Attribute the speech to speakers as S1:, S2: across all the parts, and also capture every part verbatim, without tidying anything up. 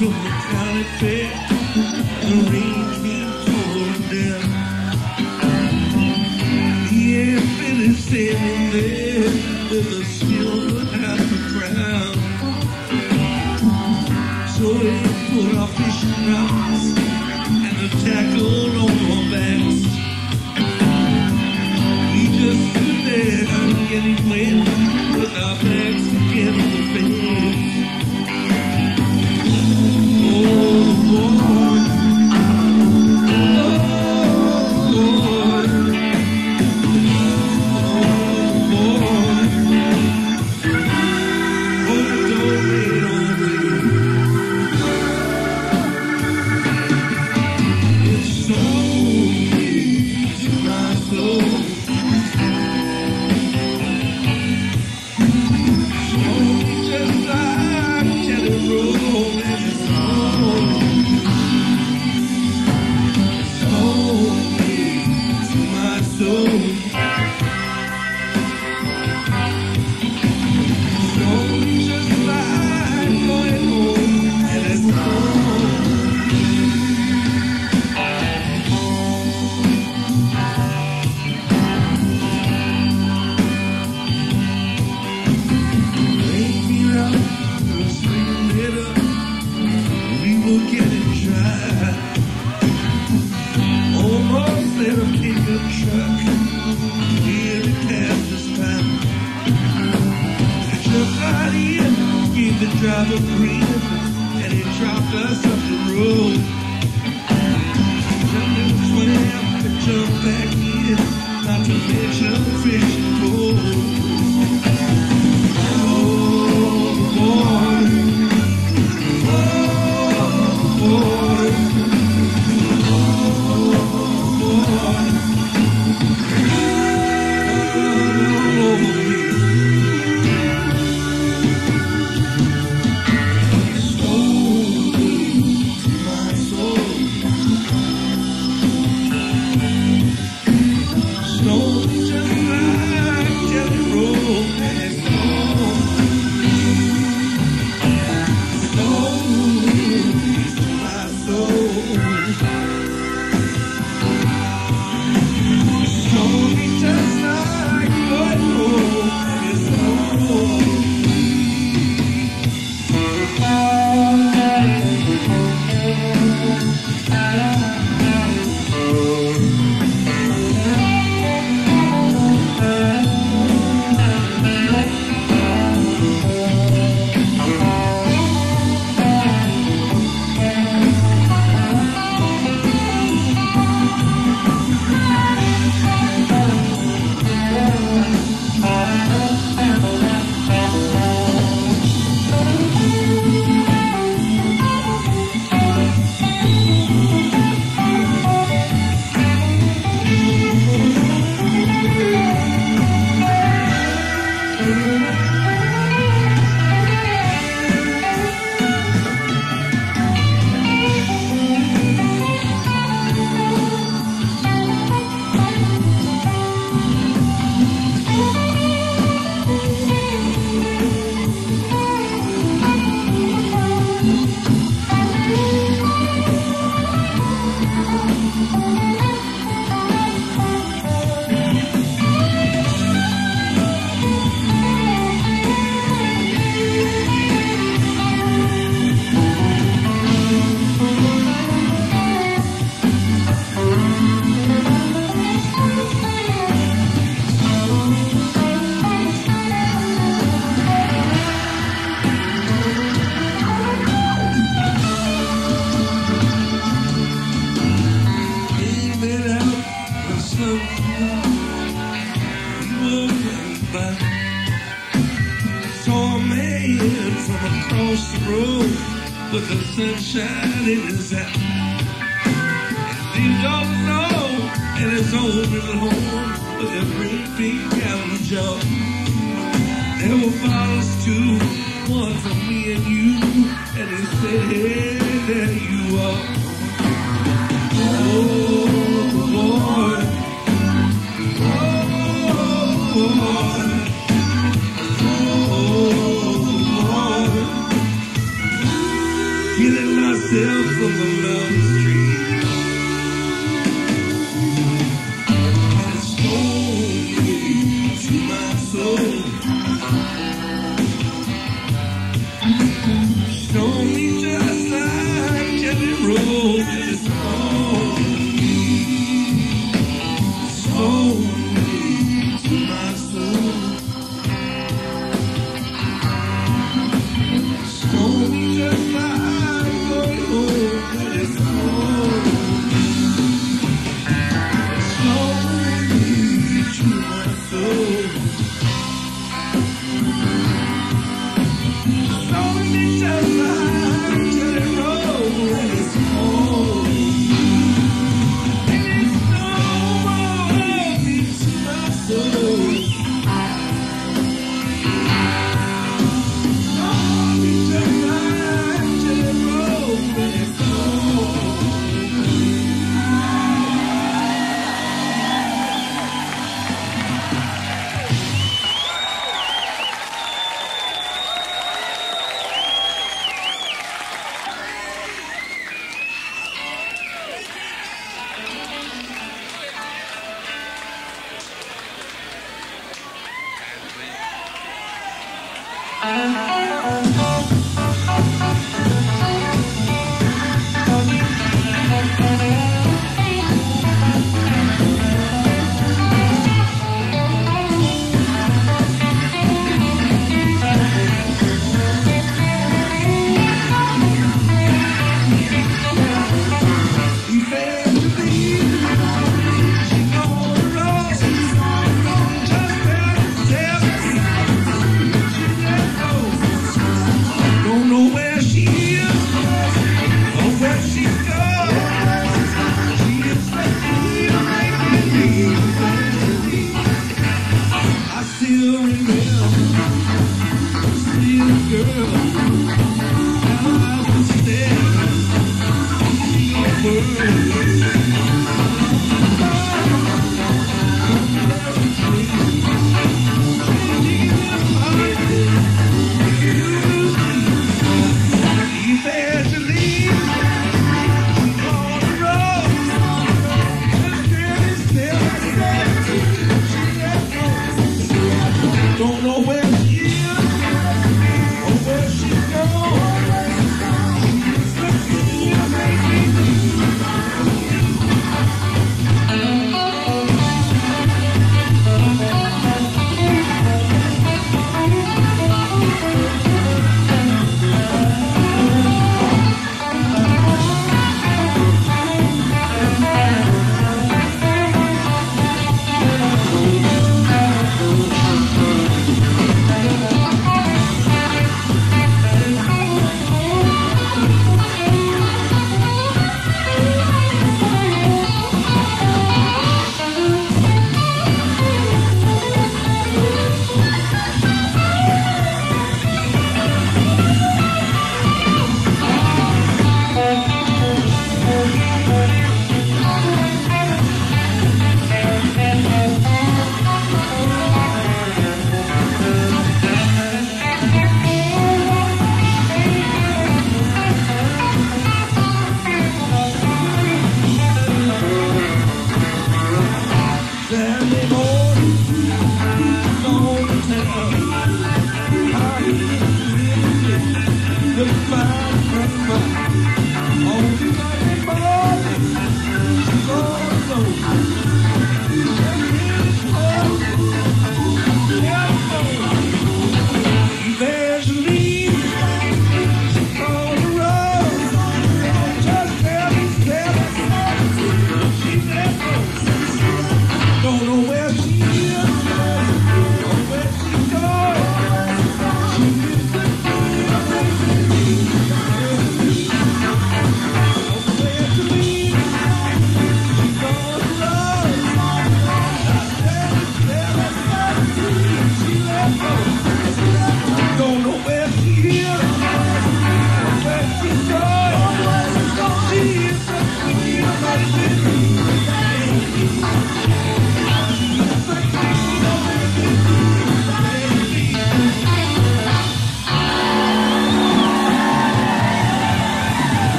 S1: from the county fair, the rain came pouring down. He ain't finished standing there with a silver half a crown. So he put our fishing rods and the tackle on our backs. We just stood there getting wet with our backs against the fence. Oh, Lord. Oh, Lord. Oh, Lord. Oh, don't wait on me. It's so deep to my soul. Driver green, and he dropped us up the road. Jumped in the swam and jumped back in, not to mention the fishing pole. Oh, boy. Oh, boy. Oh, boy. Oh, boy. With the sunshine in his eye, and he don't know in his own little home with a great big gallon jar. There were bottles too, one for me and you, and he said, hey, there you are. Oh, Lord. Oh, Lord. Oh, Lord. Feeling from the love stream. And it stole me to my soul. Stole me just like Kelly Rose. And it stole me, stole me to my soul. Stole me just like going home. And it stole me, stole me to my soul. Stole me just like Kelly Rose. And it stole me, and it stole me to my soul. Stole me just like Kelly Rose. And it stole me. Don't know where she is or where she's gone. She is still making me believe. I still remember, still girl, how I was staring in your world. Evangeline, she's on the road. This girl is still seventeen. Don't know where she is or where she's going. She's looking to make me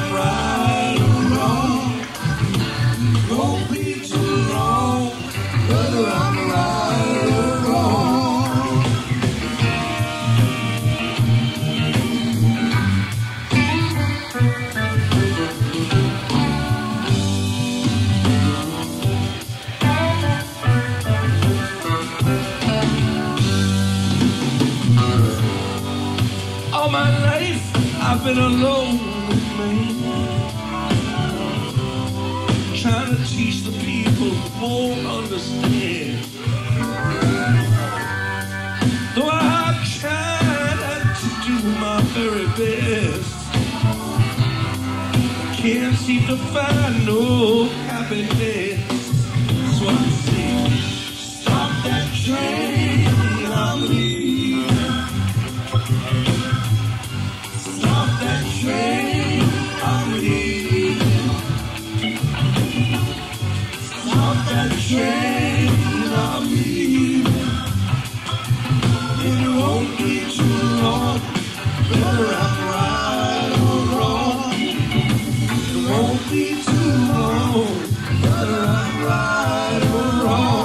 S1: I'm right or wrong. Won't be too long, whether I'm right or wrong. All my life I've been alone with me, trying to teach the people who won't understand. Though I've tried to do my very best, I can't seem to find no happiness. So I say, stop that train, I'm leaving. Stop that train, I'm leaving. Stop that train, I'm leaving. It won't be too long, whether I'm right or wrong. It won't be too long, whether I'm right or wrong.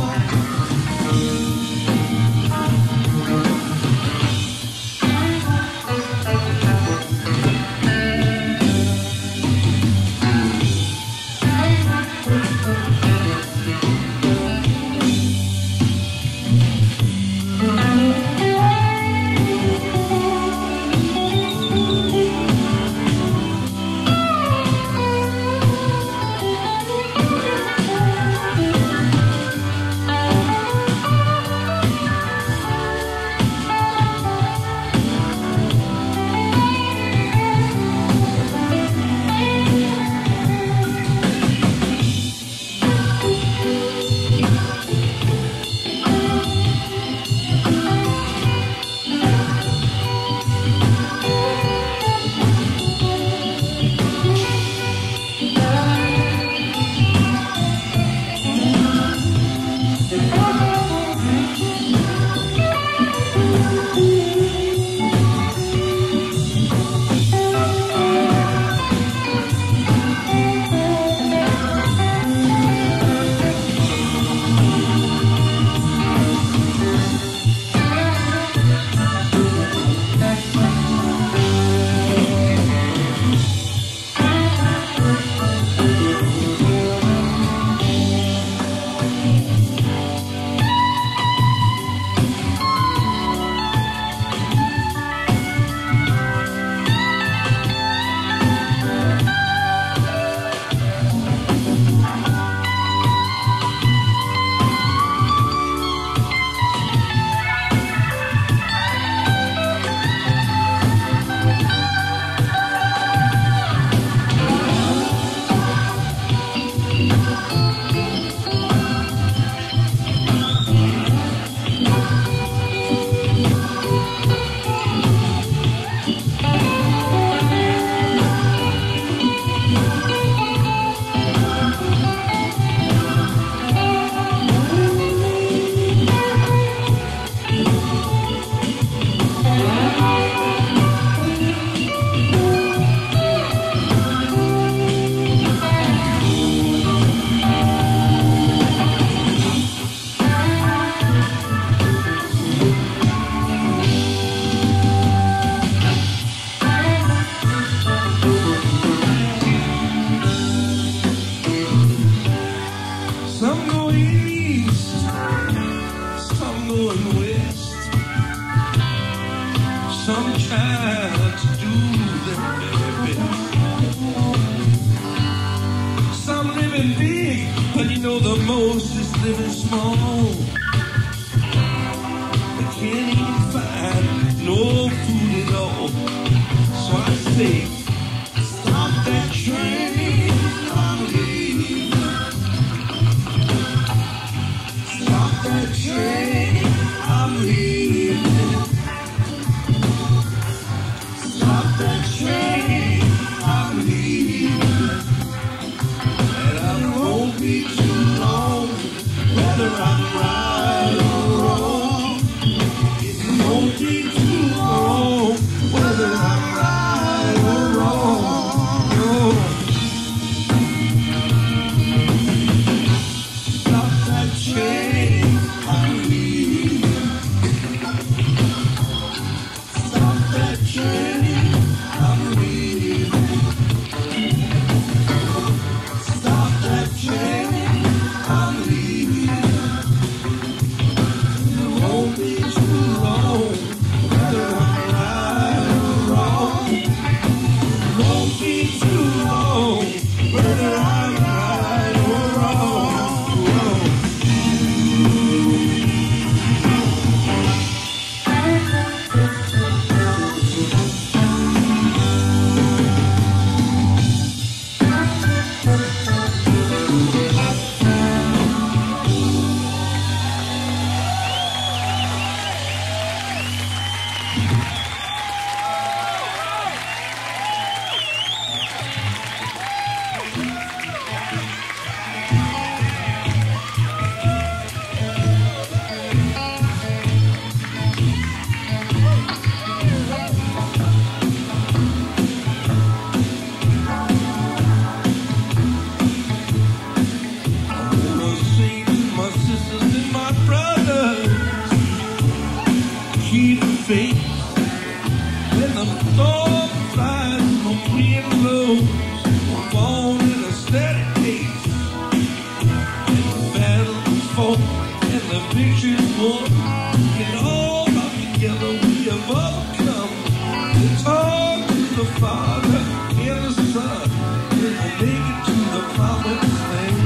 S1: Living small, they can't even find no food at all. So I say, stop that train, I'm leaving. Stop that train, I'm leaving. Stop that train, I'm leaving. And I won't be too long, whether I'm right son, we will make it to the promised land.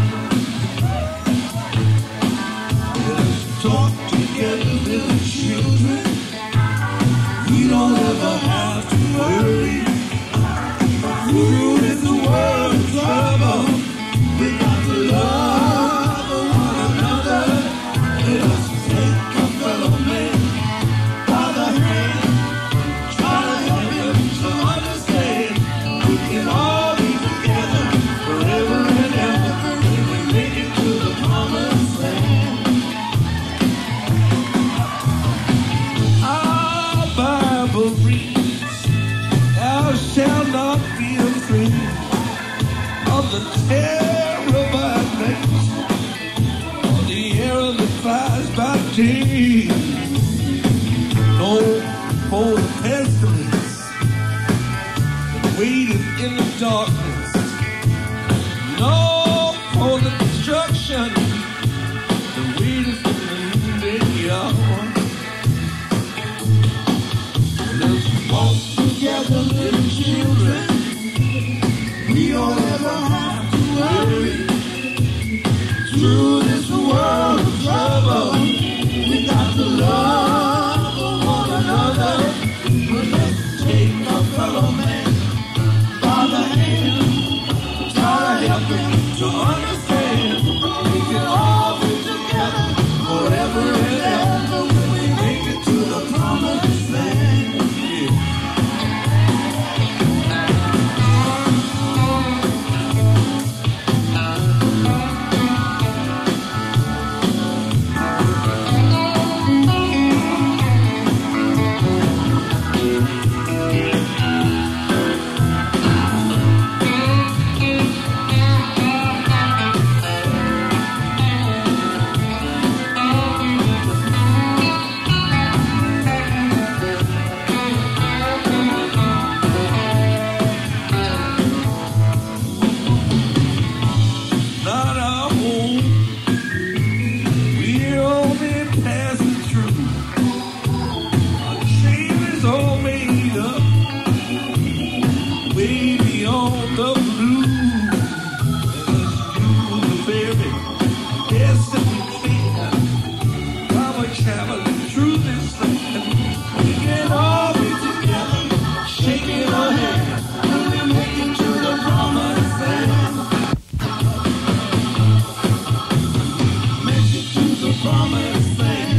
S1: Let us talk together, little children. We don't ever have to worry. Through this world of trouble, we got to love one another. Let us take a fellow man by the hand, try to help him to understand. We can all be together forever and ever when we make it to the promised land. Our Bible reads, thou shalt not be afraid of the terror by night, or the arrow that flies by day, no for the pestilence waiting in the darkness, no for the destruction that waiting for the noonday hour. Let's walk together, little children. We don't ever have to worry. Through this world of trouble, we got to love one another. But let's take a fellow man by the hand, try to help him to understand. We can all be together forever and ever when we make it to the promised land. Yeah. Not our home, we're only passing through. Our dream is all made up, way beyond the blue. Let us do the very best that we can while we're traveling through this land. We can all be together, shaking our hands when we make it to the promised land. Make it to the promised land.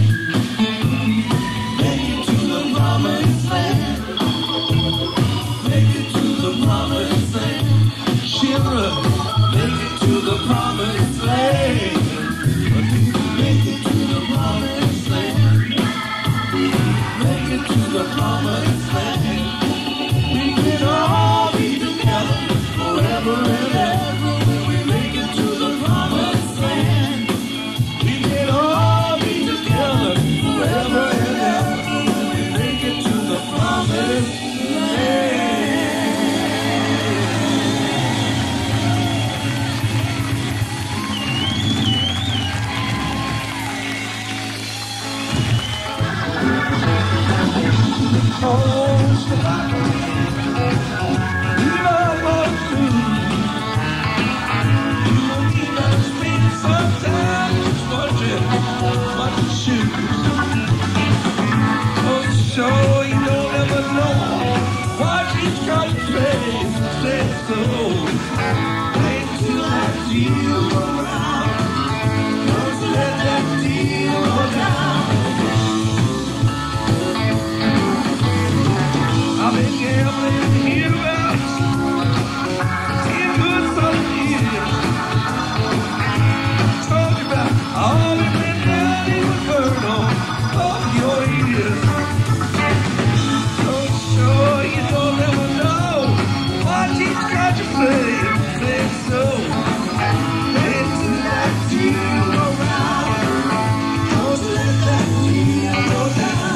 S1: Make it to the promised land. Make it to the promised land. Children, make it to the promised land. Make it to the promised land. Make it to the promised land. We can all be together forever and ever when we make it to the promised land. We can all be together forever and ever when we make it to the promised land. Oh, survival. We love our food. You won't even speak sometimes. Just watch it, watch it shoot. Oh, sure, you don't ever know. Watch each card face and say so. Wait till that deal go round. Don't let that deal go down. I've been gambling hereabouts ten good solid years. Talk about all the men down in the kernel of your ears. So sure you don't ever know. Watch each card you play and say so. Wait till that deal go round. Don't let that deal go down.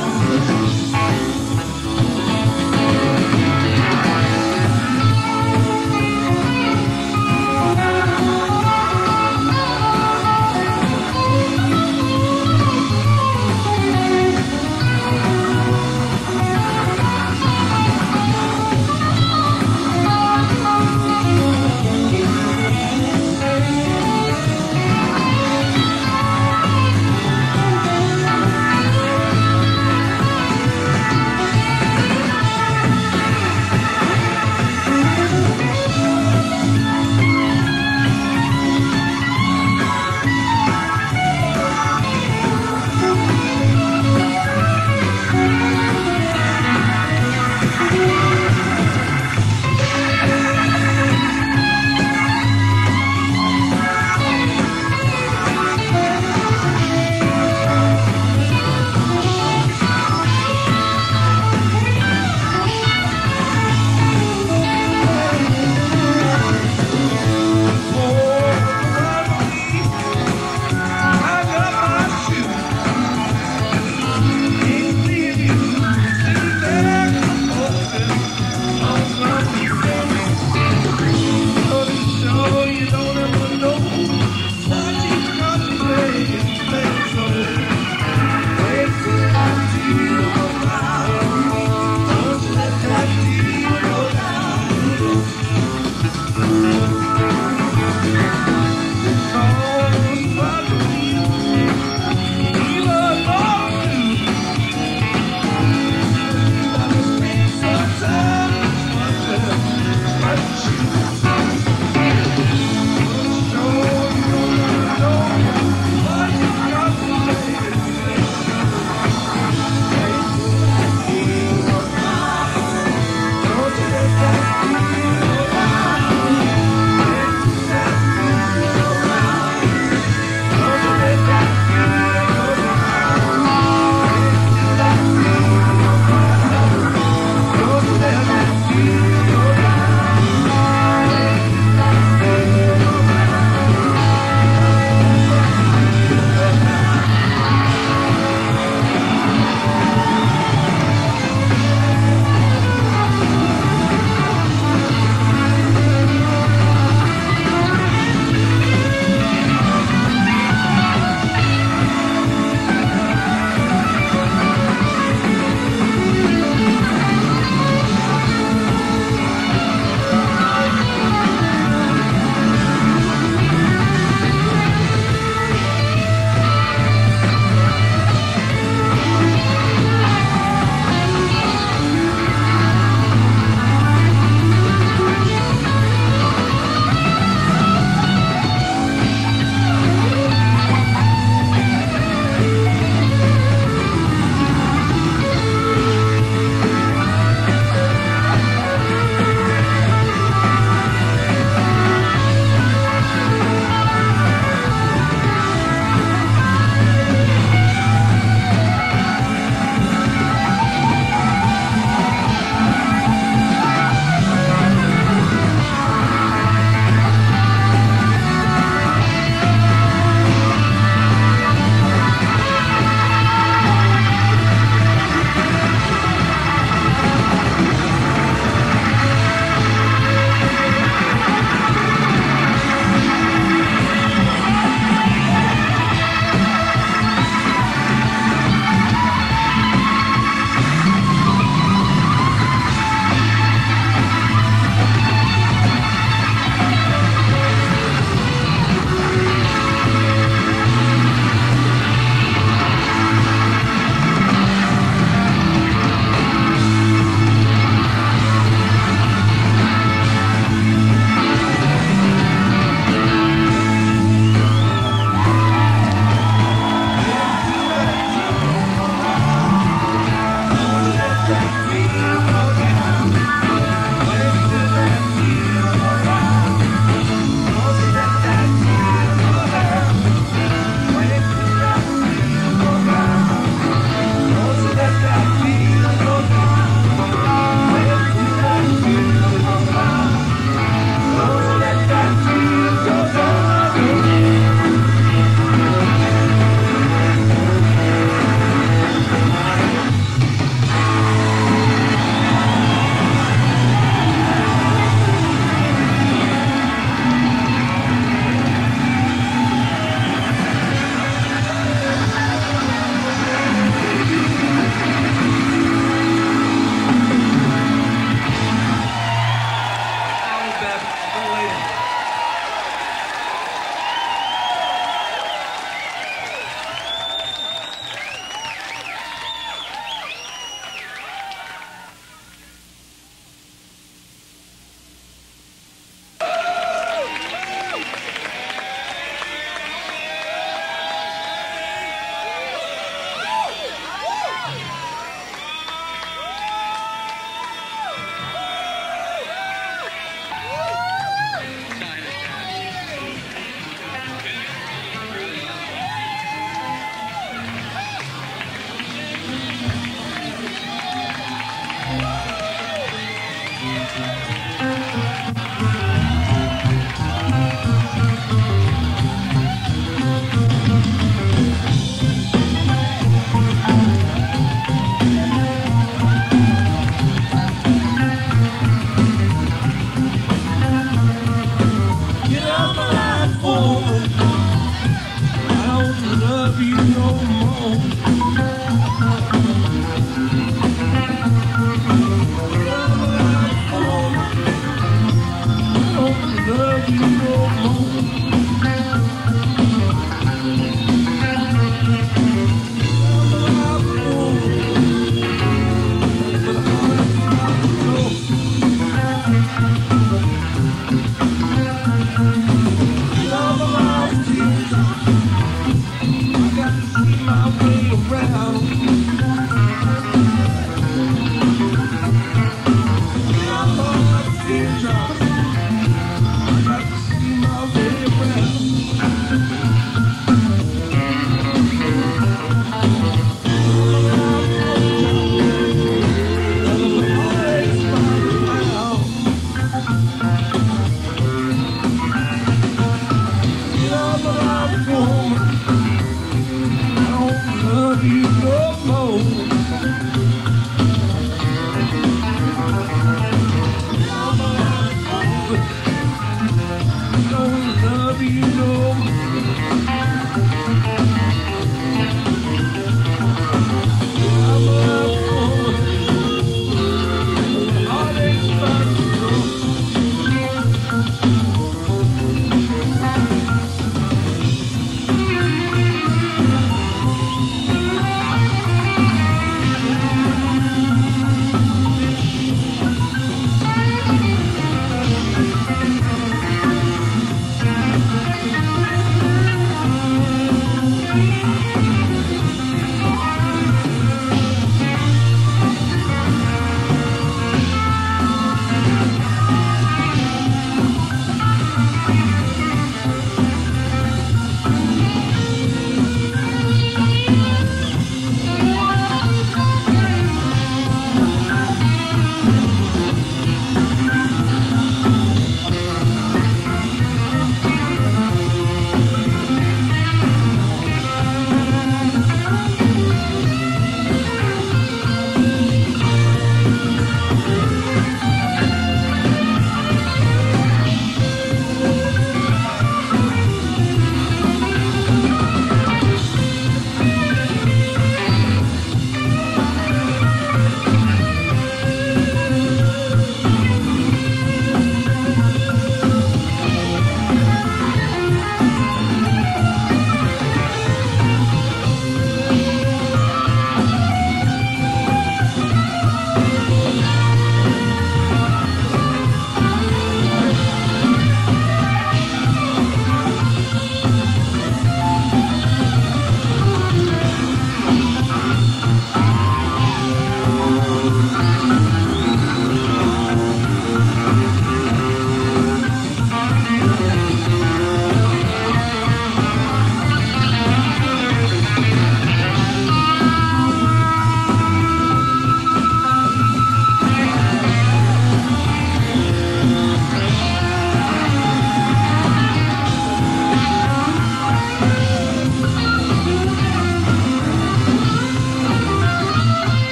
S1: love you no more.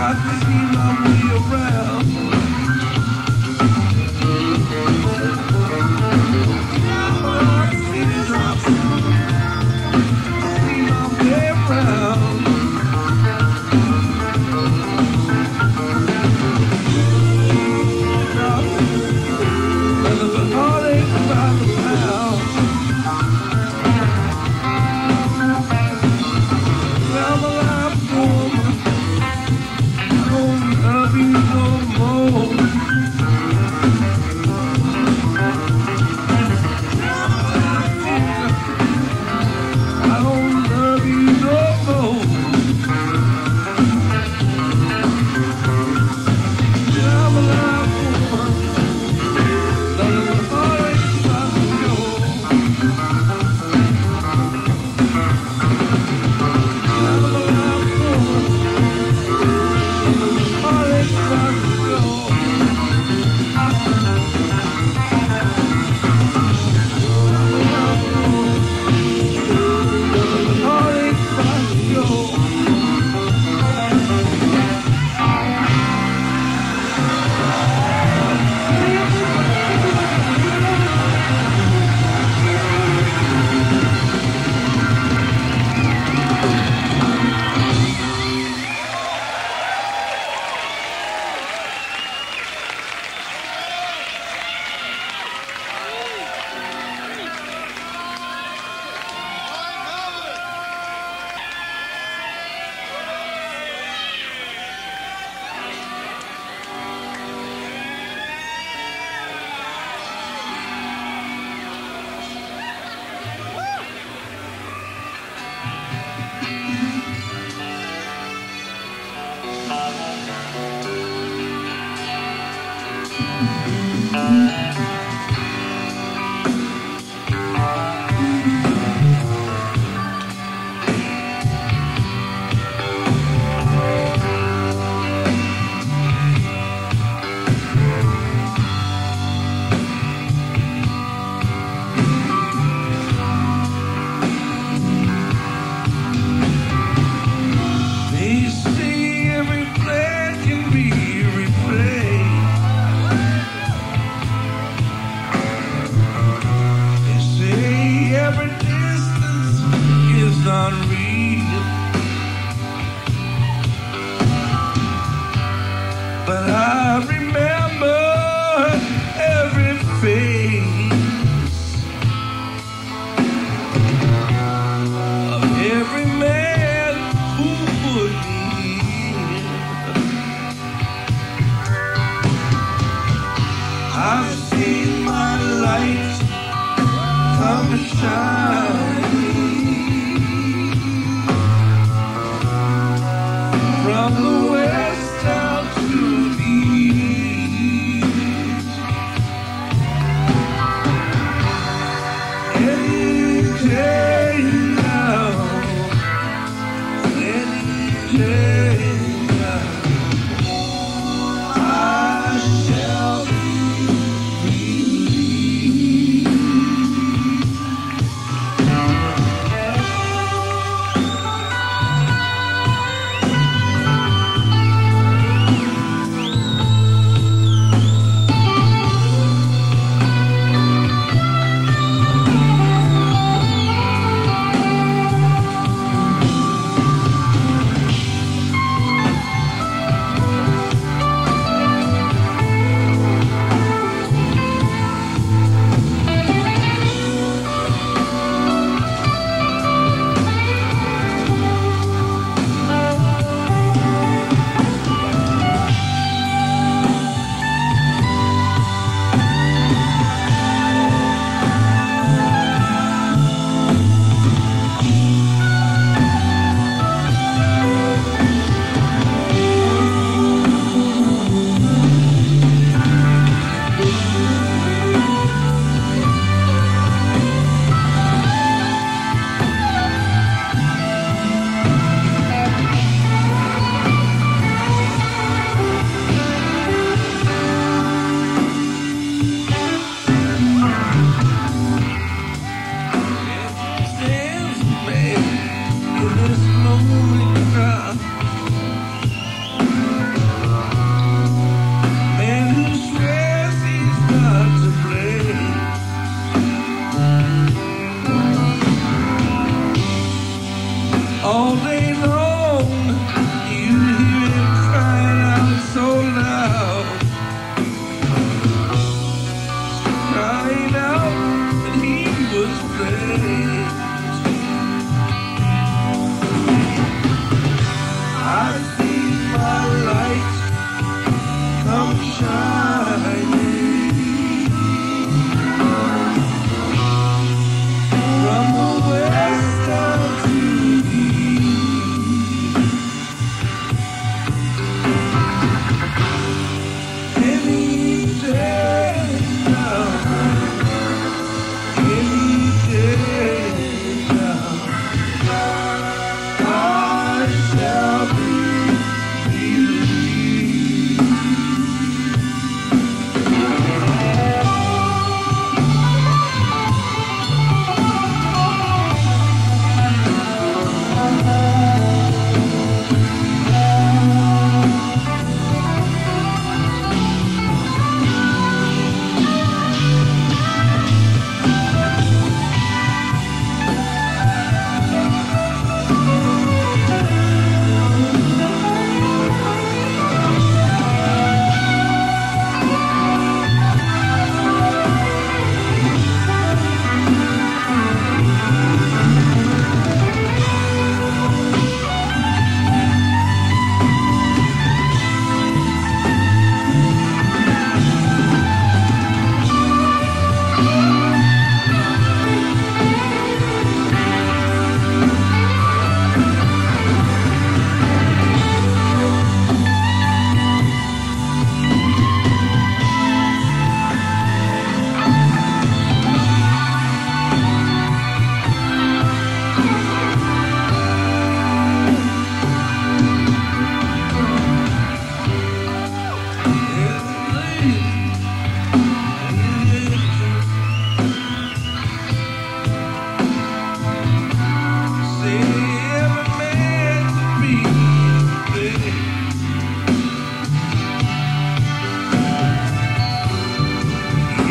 S1: got to see my way around. See the drops, see my way around. There's a heartache by the pound. I'm alive, woman. I don't love you no more. I don't love you no more. I'm alive, woman. There's a heartache by the door. I'm alive, woman. There's a heartache by the door. They say every plan can be replayed.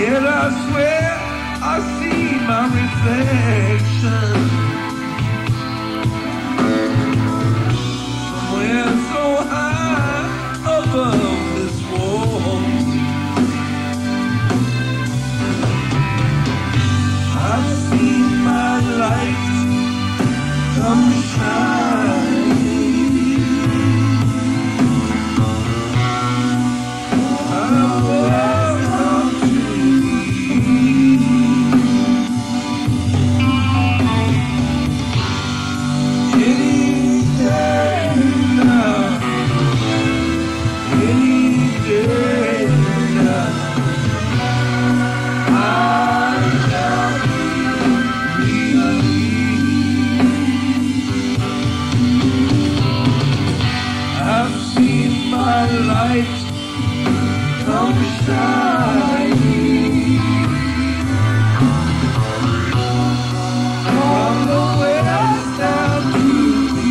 S1: Yet I swear I see my reflection somewhere so high above this wall. I've seen my light come shine. I've welcome to any day now, any day now, I shall be relieved. I've seen my light come shining from the west down to the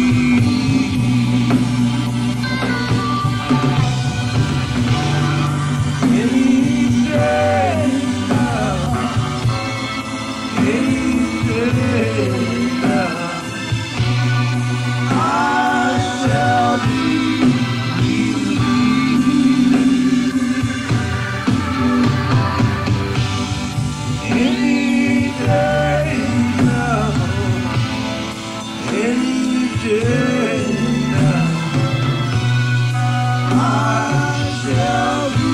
S1: east. Any day now, any day now, I shall be any day now, any day now, I shall be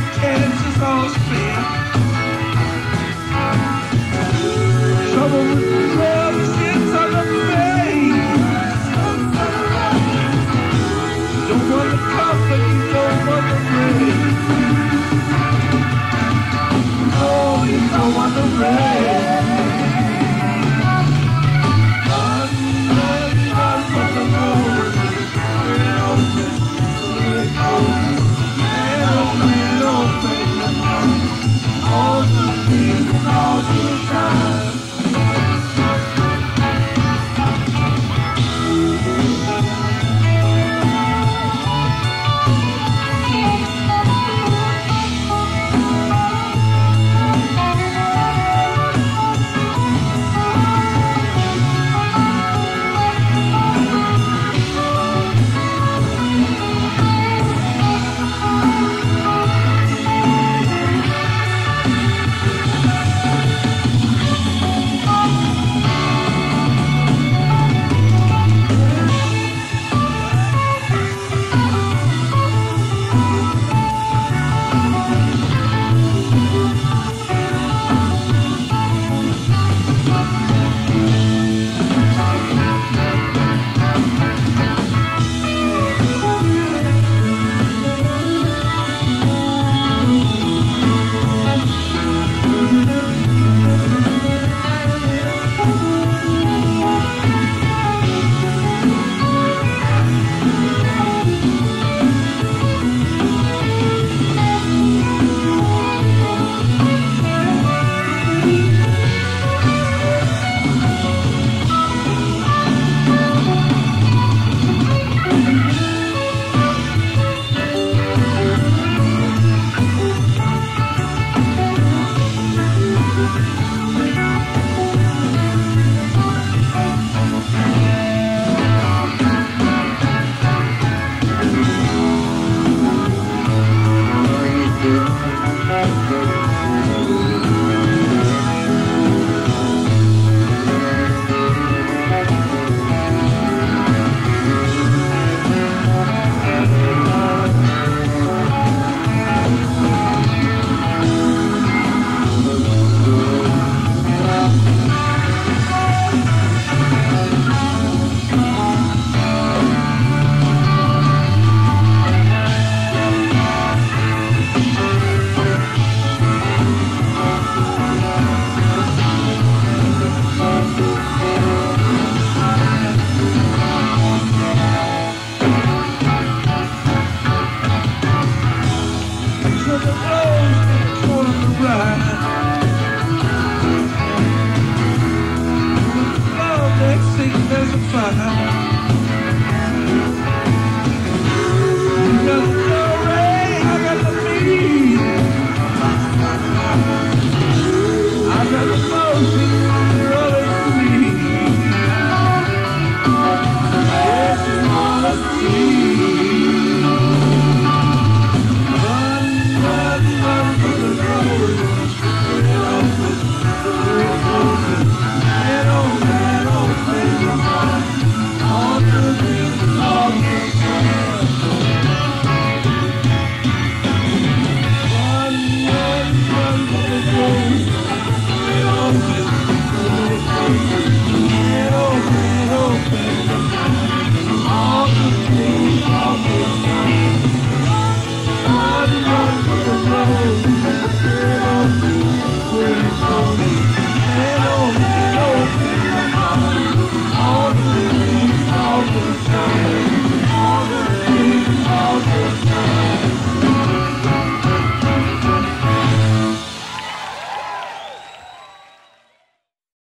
S1: trouble with